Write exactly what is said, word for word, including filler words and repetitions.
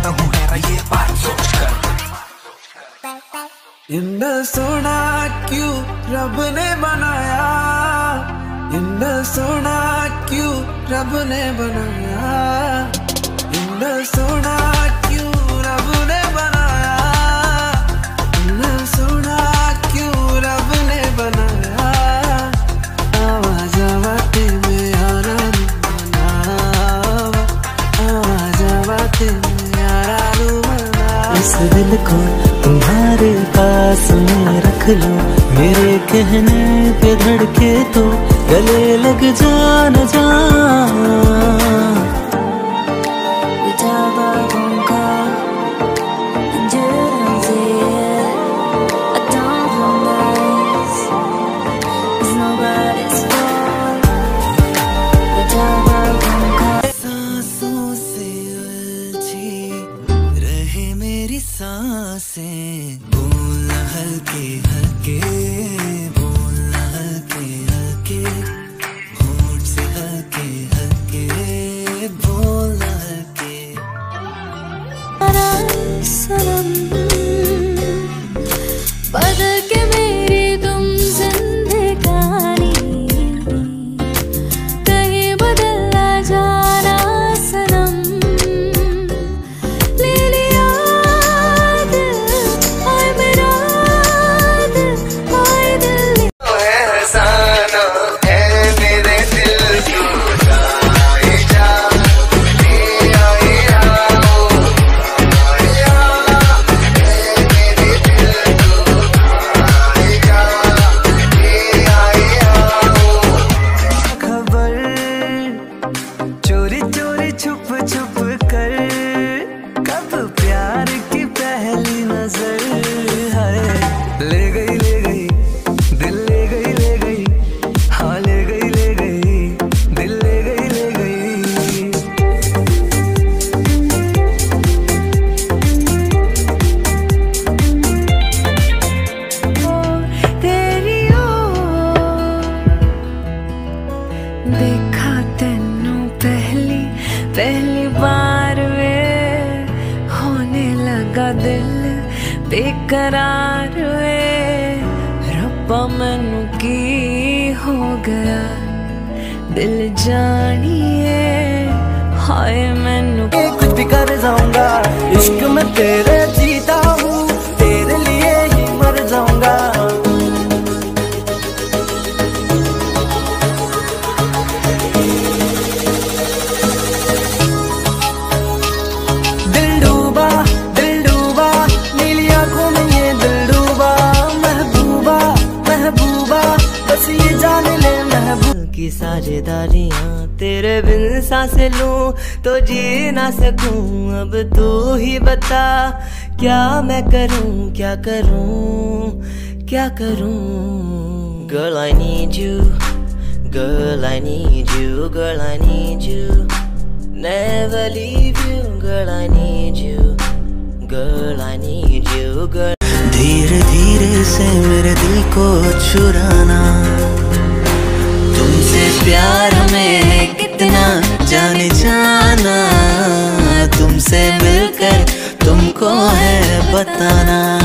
कहता हूँ है ये बात सोच कर। इतना सोना क्यों रब ने बनाया, इतना सोना क्यों रब ने बनाया, इतना सोना क्यों रब ने बनाया, इतना सोना क्यों रब ने बनाया। आवाज आवाते में आना बनावा, आवाज आवाते में आना बनावा। इस दिल को तुम्हारे पास में रख लो, मेरे कहने पे धड़के तो गले लग जा न जा। सांसों से उलझी रहे मेरी सांसें, बोलना हल्के हल्के, बोलना हल्के हल्के, होठ से हल्के हल्के, बोलना हल्के। सनम बदल के मेरी तुम जिंदगानी, कहीं बदल ना जाना सनम। ले लिया दिल आए मेरा दिल, आए दिल एहसाना है मेरे दिल की, आए जा ले आए आओ, आए आ मेरे दिल को, आए जा ले आए आओ। खबर चोरी चोरी छुप छुप कर, कब प्यार की पहली नजर है। ले गई ले गई दिल, ले गई ले गई, हाँ ले गई ले गई दिल, ले गई ले गई। तेरी ओर देखा तेनू पहली पहली बार वे, होने लगा दिल बेकरार वे। रब्बा मैनू की हो गया दिल जानिए, हाय मैनू कुछ भी कर जाऊंगा, इश्क में तेरे जीता हूँ, तेरे लिए ही मर जाऊंगा। दिल डूबा दिल डूबा नीली आंखों में ये दिल डूबा, महबूबा महबूबा बस ये जान ले महबूब की साझेदारियां, तेरे बिन सांसें लूं तो जी ना सकूं। अब तू ही बता क्या मैं करूं, क्या करूं, क्या करूं। Girl I need you, girl I need you, girl I need you, never leave you, girl I need you, girl I need you, girl। धीरे धीरे से मेरे दिल को चुराना, तुमसे प्यार में कितना जाने जाना, तुमसे मिलकर तुमको है बताना।